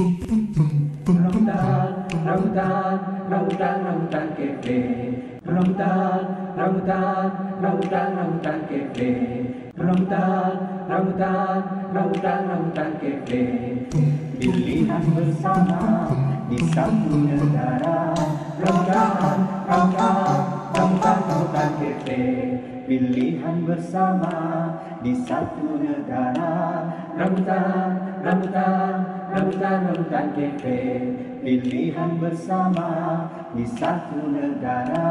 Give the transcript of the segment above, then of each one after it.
Rambutan cafe. Rambutan cafe. Rambutan cafe. Pilihan bersama di satu negara. Rambutan cafe. Pilihan bersama di satu negara. Rambutan cafe. Pilihan bersama di satu negara.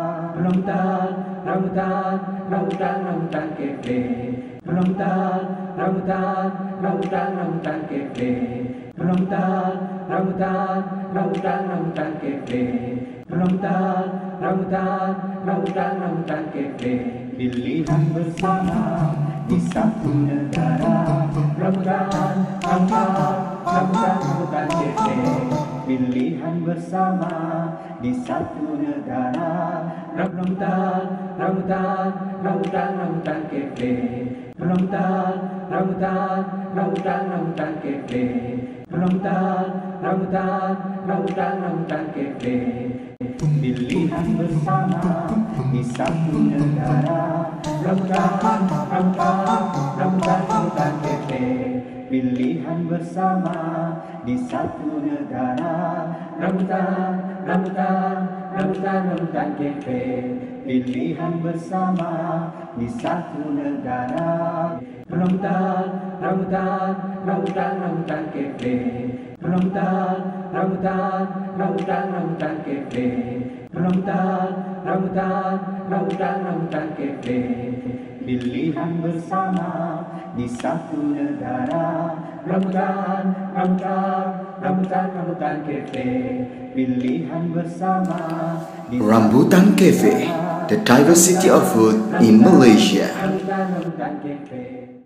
Rambutan cafe. Rambutan cafe. Rambutan cafe. Rambutan cafe. Pilihan bersama di satu negara. Rambutan cafe. Pilihan bersama di satu negara. Rambutan cafe. Rambutan cafe. Rambutan cafe. Pilihan bersama di satu negara. Rambutan cafe. Pilihan bersama di satu negara. Rambutan cafe. Pilihan bersama di satu negara. Rambutan cafe. Rambutan cafe. Rambutan cafe. Pilihan bersama di satu negara. Rambutan cafe. Pilihan bersama di Rambutan Cafe, the diversity of food in Malaysia. Rambutan cafe.